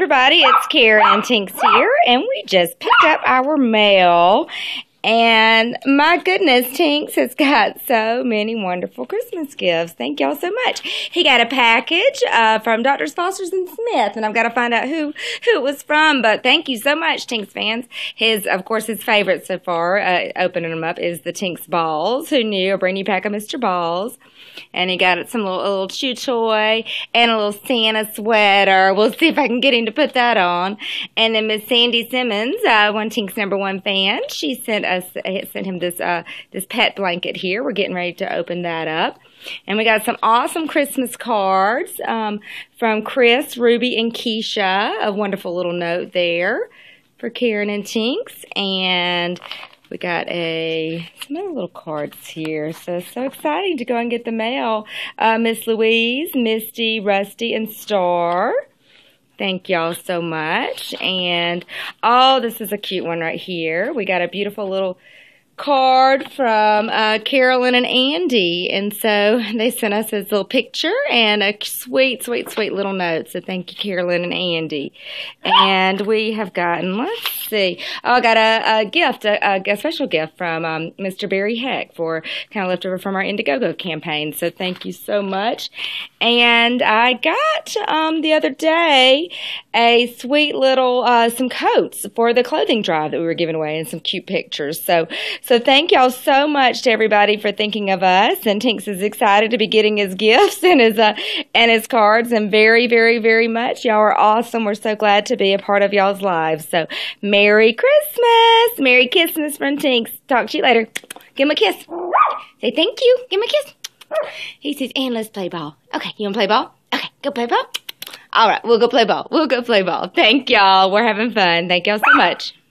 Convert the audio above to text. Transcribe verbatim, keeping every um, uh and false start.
everybody, it's Kara and Tinks here, and we just picked up our mail. And my goodness, Tinks has got so many wonderful Christmas gifts. Thank y'all so much. He got a package uh, from Doctors Foster's and Smith, and I've got to find out who, who it was from. But thank you so much, Tinks fans. His, of course, his favorite so far, uh, opening them up, is the Tinks Balls. Who knew? A brand new pack of Mister Balls. And he got some little, little chew toy and a little Santa sweater. We'll see if I can get him to put that on. And then Miss Sandy Simmons, uh, one Tinks number one fan, she sent us sent him this uh, this pet blanket here. We're getting ready to open that up. And we got some awesome Christmas cards um, from Chris, Ruby, and Keisha. A wonderful little note there for Karen and Tinks. And we got a some other little cards here. So, so exciting to go and get the mail. Uh, Miss Louise, Misty, Rusty, and Star. Thank y'all so much. And, oh, this is a cute one right here. We got a beautiful little card from uh, Carolyn and Andy. And so they sent us this little picture and a sweet, sweet, sweet little note. So thank you, Carolyn and Andy. And we have gotten, let's see. Oh, I got a, a gift, a, a special gift from um, Mister Barry Heck for kind of leftover from our Indiegogo campaign. So thank you so much. And I got um, the other day a sweet little, uh, some coats for the clothing drive that we were giving away and some cute pictures. So, so thank y'all so much to everybody for thinking of us. And Tinks is excited to be getting his gifts and his, uh, and his cards. And very, very, very much. Y'all are awesome. We're so glad to be a part of y'all's lives. So Merry Christmas. Merry Christmas from Tinks. Talk to you later. Give him a kiss. Say thank you. Give him a kiss. He says, and let's play ball. Okay, you want to play ball? Okay, go play ball. All right, we'll go play ball. We'll go play ball. Thank y'all. We're having fun. Thank y'all so much.